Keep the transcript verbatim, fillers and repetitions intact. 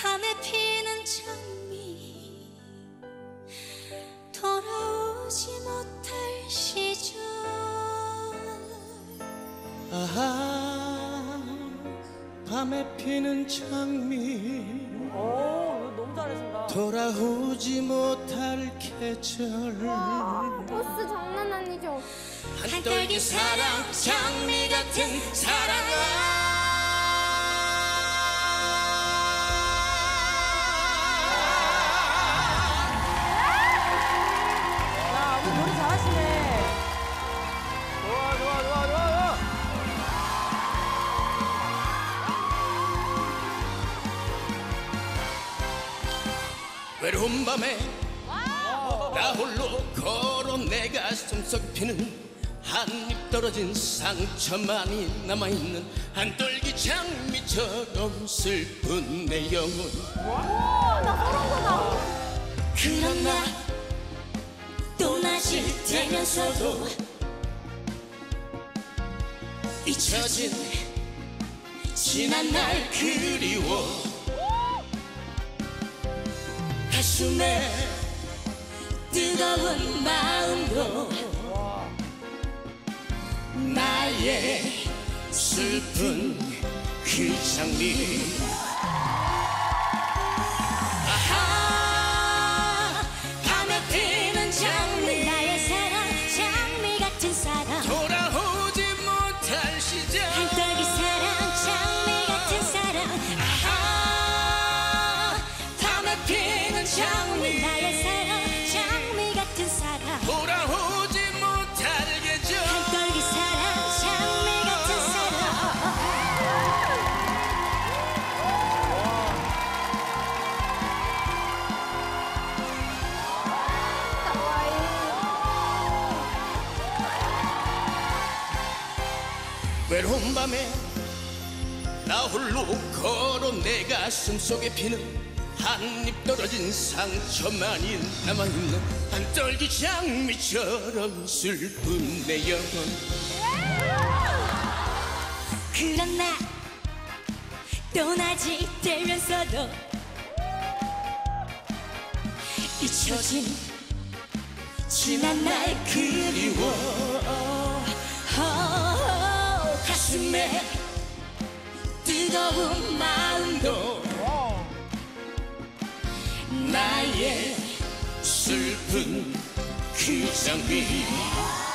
밤에 피는 장미 돌아오지 못할 시절. 아하 밤에 피는 장미 오, 너무 잘하신다. 돌아오지 못할 계절. 버스 장난 아니죠? 한떨기 사랑 장미 같은 사랑아. 야, 우리 노래 잘하시네. 좋아, 좋아, 좋아, 좋아, 좋아. 외로운 밤에 나 홀로 걸어 내 가슴 속 피는 한입 떨어진 상처만이 남아있는 한떨기 장미처럼 슬픈 내 영혼. 그런 날 또 낮이 되면서도 잊혀진 지난 날 그리워. 가슴에 뜨거운 마음도 나의 슬픈 그 장미. 아하 밤에 피는 장미 나의 사랑 장미 같은 사랑 돌아오지 못할 시절. 한떨기 사랑 장미 같은 사랑 아하 밤에 피는 장미 나의 사랑 장미 같은 사랑 돌아오지 못할 계절. 한떨기 사랑 장미 같은 사랑. 외로운 밤에 나 홀로 걸어 내 가슴 속에 피는 한입 떨어진 상처만이 남아있는 한떨기 장미처럼 슬픈 내 영혼. 그런 날 또 낮이 되면서도 잊혀진 지난 날 그리워. 어, 가슴에 뜨거운 마음도 나의 슬픈 그 장미.